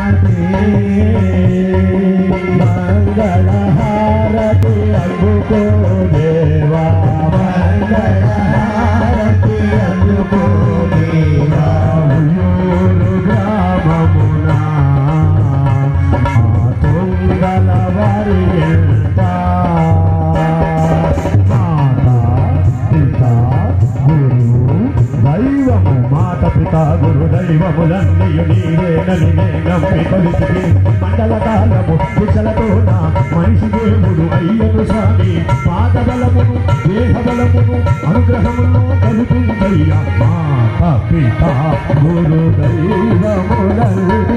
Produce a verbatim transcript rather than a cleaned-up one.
మంగళహారతి అందుకో దేవా మంగళహారతి అందుకో దేవా ఊరు గ్రామమున తొంగల వారి ఎంత దైవము మాత పిత గురు దైవములన్నయు నీవేనని నమ్మి కొలిచితి మండల కాలము కుశలతోన మనిషి దేవుడు అయ్యను స్వామి పాదబలమును దేహబలమును అనుగ్రహమును కలుగుందయ్యా మాత పిత గురు దైవములన్నయు